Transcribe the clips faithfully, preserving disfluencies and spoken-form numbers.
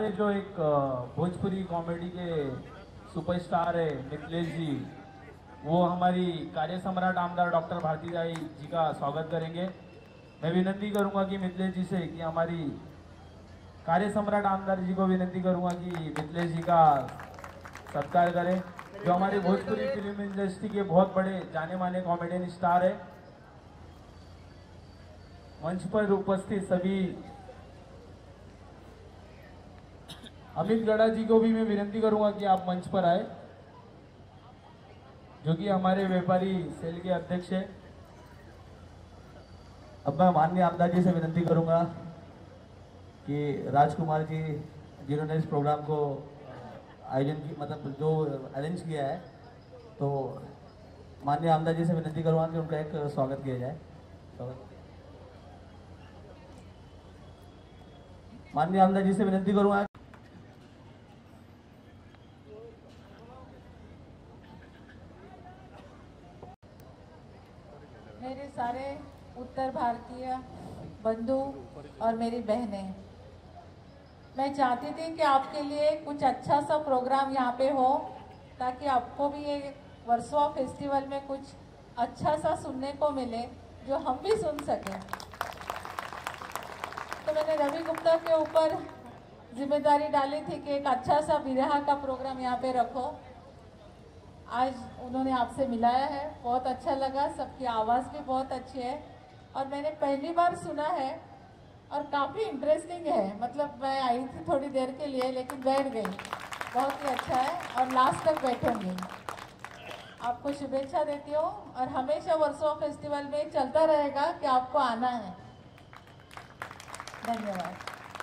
हमारे जो एक भोजपुरी कॉमेडी के सुपरस्टार है मिथिलेश जी, वो हमारी कार्य सम्राट आमदार डॉक्टर भारतीदाई जी का स्वागत करेंगे। मैं विनती करूंगा कि मिथिलेश जी से कि हमारी कार्य सम्राट आमदार जी को विनती करूंगा कि मिथिलेश जी का सत्कार करें, जो हमारे भोजपुरी फिल्म इंडस्ट्री के बहुत बड़े जाने माने कॉमेडियन स्टार है। मंच पर उपस्थित सभी अमित गढ़ा जी को भी मैं विनती करूंगा कि आप मंच पर आए, जो कि हमारे व्यापारी सेल के अध्यक्ष है। अब मैं माननीय आमदार जी से विनती करूंगा कि राजकुमार जी जिन्होंने इस प्रोग्राम को आयोजन की मतलब जो अरेंज किया है, तो माननीय आमदार जी से विनती करूंगा कि उनका एक स्वागत किया जाए। स्वागत माननीय आमदार जी से विनती करूंगा। मेरे सारे उत्तर भारतीय बंधु और मेरी बहनें, मैं चाहती थी कि आपके लिए कुछ अच्छा सा प्रोग्राम यहाँ पे हो, ताकि आपको भी ये वर्सोवा फेस्टिवल में कुछ अच्छा सा सुनने को मिले, जो हम भी सुन सकें। तो मैंने रवि गुप्ता के ऊपर जिम्मेदारी डाली थी कि एक अच्छा सा विरहा का प्रोग्राम यहाँ पे रखो। आज उन्होंने आपसे मिलाया है, बहुत अच्छा लगा, सबकी आवाज़ भी बहुत अच्छी है और मैंने पहली बार सुना है और काफ़ी इंटरेस्टिंग है। मतलब मैं आई थी थोड़ी देर के लिए लेकिन बैठ गई, बहुत ही अच्छा है और लास्ट तक बैठूंगी। आपको शुभेच्छा देती हूँ और हमेशा वर्सोवा फेस्टिवल में चलता रहेगा कि आपको आना है। धन्यवाद।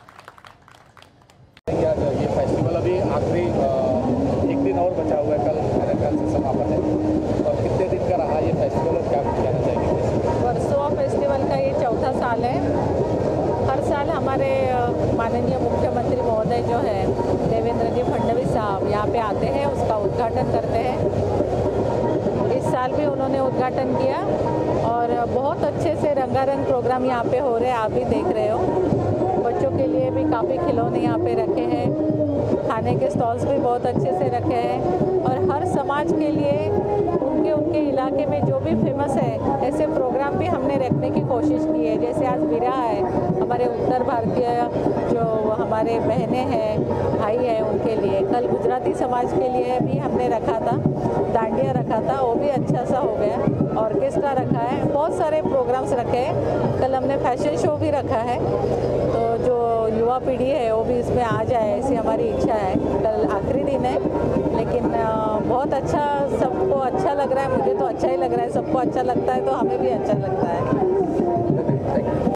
ये फेस्टिवल अभी आखिरी एक दिन और बचा हुआ है, कल मेरे ख्याल से समापन है। और कितने दिन का रहा ये फेस्टिवल और क्या कहना चाहेंगे? वर्सोवा फेस्टिवल का ये चौथा साल है। हर साल हमारे माननीय मुख्यमंत्री महोदय जो है देवेंद्र जी फडणवीस साहब यहाँ पे आते हैं, उसका उद्घाटन करते हैं। इस साल भी उन्होंने उद्घाटन किया और बहुत अच्छे से रंगारंग प्रोग्राम यहाँ पे हो रहे हैं, आप भी देख रहे हो। बच्चों के लिए भी काफ़ी खिलौने यहाँ पे रखे हैं, खाने के स्टॉल्स भी बहुत अच्छे से रखे हैं और हर समाज के लिए उनके उनके इलाके में जो भी फेमस है ऐसे प्रोग्राम भी हमने रखने की कोशिश की है। जैसे आज विरहा है, हमारे उत्तर भारतीय जो हमारे बहनें हैं, भाई हैं, उनके लिए। कल गुजराती समाज के लिए भी हमने रखा था, डांडिया रखा था, वो भी अच्छा सा हो गया। ऑर्केस्ट्रा रखा है, बहुत सारे प्रोग्राम्स रखे हैं। कल हमने फैशन शो भी रखा है, तो जो युवा पीढ़ी है वो भी इसमें आ जाए, ऐसी हमारी इच्छा है। कल आखिरी दिन है लेकिन बहुत अच्छा, सबको अच्छा लग रहा है। मुझे तो अच्छा ही लग रहा है, सबको अच्छा लगता है तो हमें भी अच्छा लगता है।